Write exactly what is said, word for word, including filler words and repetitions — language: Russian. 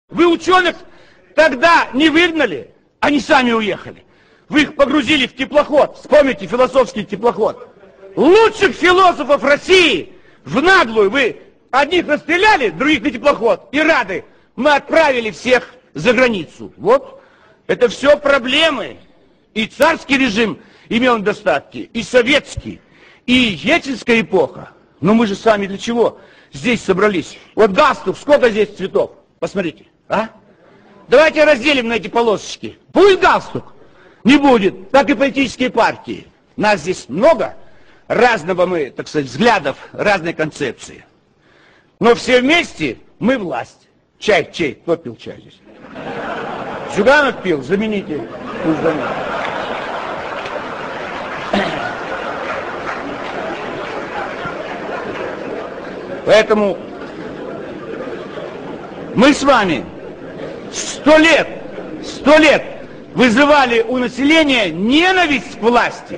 Вы ученых тогда не выгнали, они сами уехали. Вы их погрузили в теплоход, вспомните философский теплоход. Лучших философов России в наглую вы одних расстреляли, других на теплоход, и рады. Мы отправили всех за границу. Вот, это все проблемы. И царский режим имел недостатки, и советский, и ельцинская эпоха. Но мы же сами для чего здесь собрались? Вот галстук, сколько здесь цветов? Посмотрите, а? Давайте разделим на эти полосочки. Будет галстук? Не будет. Так и политические партии. Нас здесь много, разного мы, так сказать, взглядов, разной концепции. Но все вместе мы власть. Чай, чай, кто пил чай здесь? Зюганов пил, замените. Поэтому мы с вами сто лет, сто лет вызывали у населения ненависть к власти.